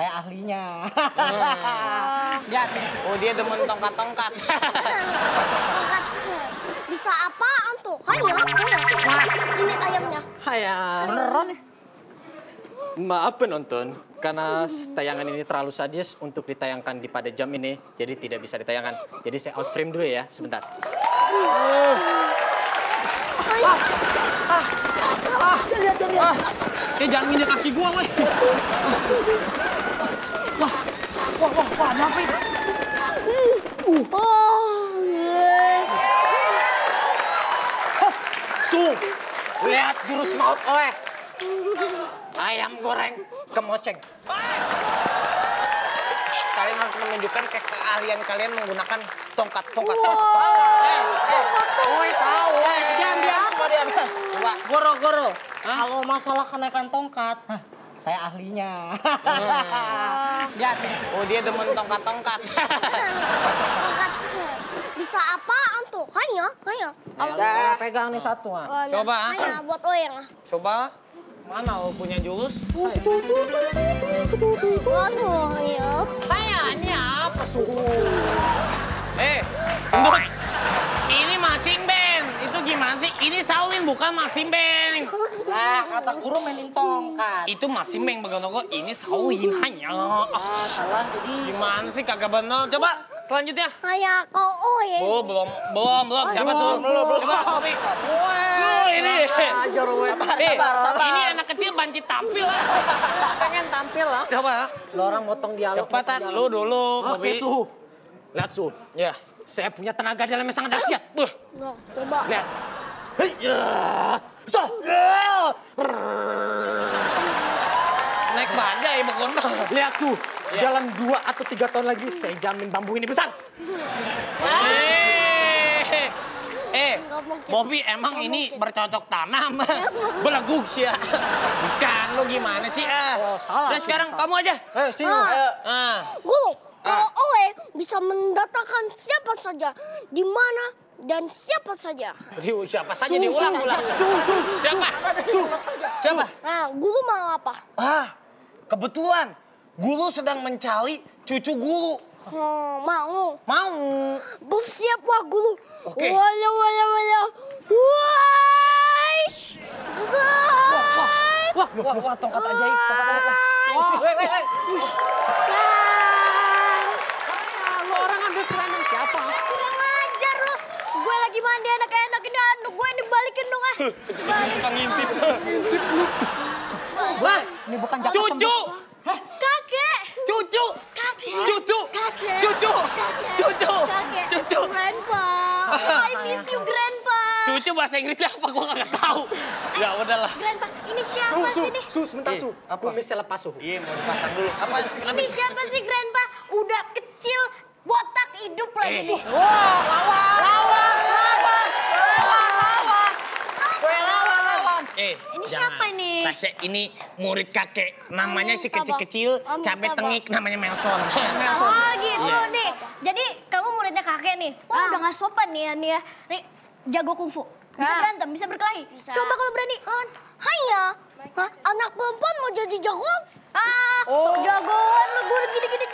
Saya ahlinya. Lihat. Oh, dia demen tongkat-tongkat. Tongkat. Bisa apaan tuh? Hanya. Wah, ini ayamnya. Hayang. Beneran nih. Maaf penonton, karena tayangan ini terlalu sadis untuk ditayangkan di pada jam ini, jadi tidak bisa ditayangkan. Jadi saya out frame dulu ya, sebentar. Lihat. Jangan nginjek kaki gua, weh. Wah, ada apa ini? Sung, lihat jurus maut oleh ayam goreng kemoceng. Kalian harus menunjukkan keahlian kalian menggunakan tongkat. Woi, tahu. Diam. Coba. Goro. Kalau masalah kenaikan tongkat, saya ahlinya. Lihat. Oh, dia demen tongkat-tongkat. Tongkat. Bisa apaan tuh? Hanya. Saya pegang nih satu. Coba. Hanya buat Oyeng. Coba. Mana lo punya jurus? Waduh, ya. Kayaknya apa suhu? Untuk ini masing band. Itu gimana sih? Ini Shaolin bukan masing band. Lah, kata guru mainin tongkat. Itu masing band bagian ini Shaolin hanya. Salah jadi. Gimana sih kagak bener? Coba selanjutnya. Hanya kau Oyeng. Oh, belum. Siapa tuh? Belum. Coba kopi. Ini. Ajar we. Sabar. Ini anak kecil banci tampil lah. Pengen tampil lah. Coba. Lo orang motong dialog. Cepatan lu dulu, Oke, kopi. Suhu. Lihat, Suhu. Ya. Saya punya tenaga dalam yang sangat dahsyat. Nah, coba. Lihat. So. Naik bajai begontong. Lihat, Suhu. Dalam 2 atau 3 tahun lagi, saya jamin bambu ini besar. Nggak mungkin. Bobby emang ini bercocok tanam. Beleguk sih ya. Bukan, lu gimana sih Oh, salah. Udah sekarang kamu aja. Sini. Guru, kalau Oyeng bisa mendatangkan siapa saja, di mana dan siapa saja. Siapa saja diulang-ulang. Siapa? Nah, guru mau apa? Kebetulan Guru sedang mencari cucu Guru. Mau. Bersiaplah guru. Oke. Walau. Waish. Wah, tongkat ajaib. Lo orang ambil serangan siapa? Kurang ajar lo. Gue lagi mandi enak-enak ini anduk gue dibalikin dong ah. Tukang ngintip. Wah, ini bukan jatuh Cucu. Kakek. Cucu. Grandpa. I miss you, Grandpa. Cucu bahasa Inggrisnya apa? Gue nggak tahu. Ya udahlah. Grandpa, ini siapa sih nih? Sebentar, Suhu. Kumisnya lepas, Suhu. Iya, mau dipasang dulu. Apa? Ini siapa sih, Grandpa? Udah kecil, botak, hidup lagi nih. Ini siapa nih? Tasya, ini murid kakek. Namanya si kecil-kecil, cabai tengik, namanya Melson. Oh gitu nih. Jadi kamu muridnya kakek nih. Wah udah gak sopan nih ya nih ya. Nih jago kungfu. Bisa berantem, bisa berkelahi. Coba kalau berani. Hanya. Anak perempuan mau jadi jagoan? Jagoan lu gue gini-gini